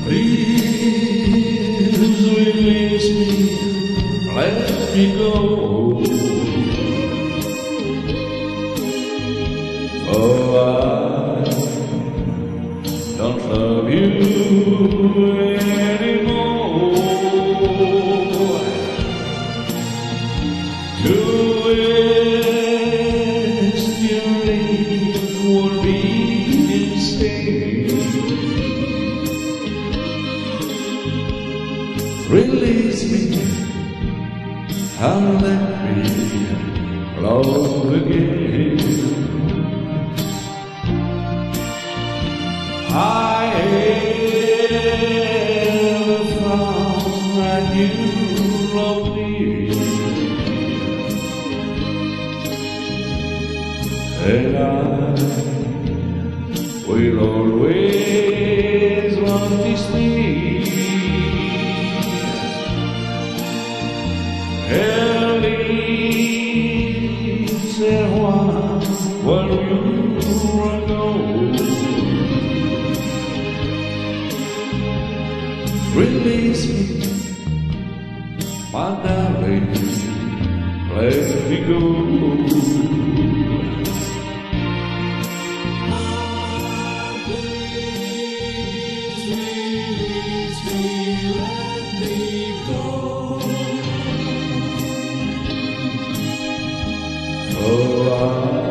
Please release me, let me go. Oh, I don't love you anymore. To waste your life would be insane. Release me and let me love again. I have found a new love dear, and I will always want this thing. Elise, where you go? Release me, my darling, let me go. Please release me, let me go. Oh, I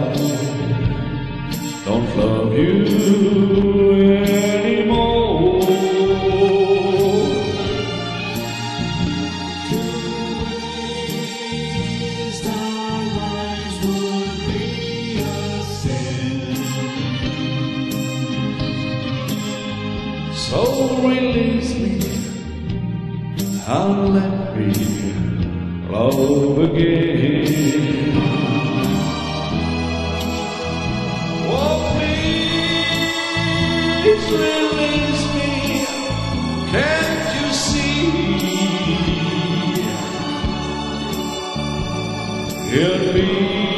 don't love you anymore. To waste our lives would be a sin. So release me and let me love again. Oh, please release me, can't you see? It'd be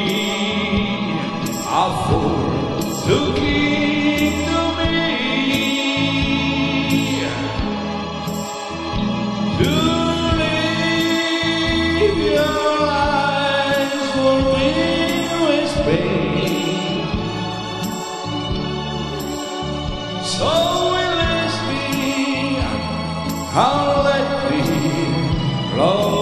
a fool to keep to me. To leave your eyes will be with pain. So release me, and let me love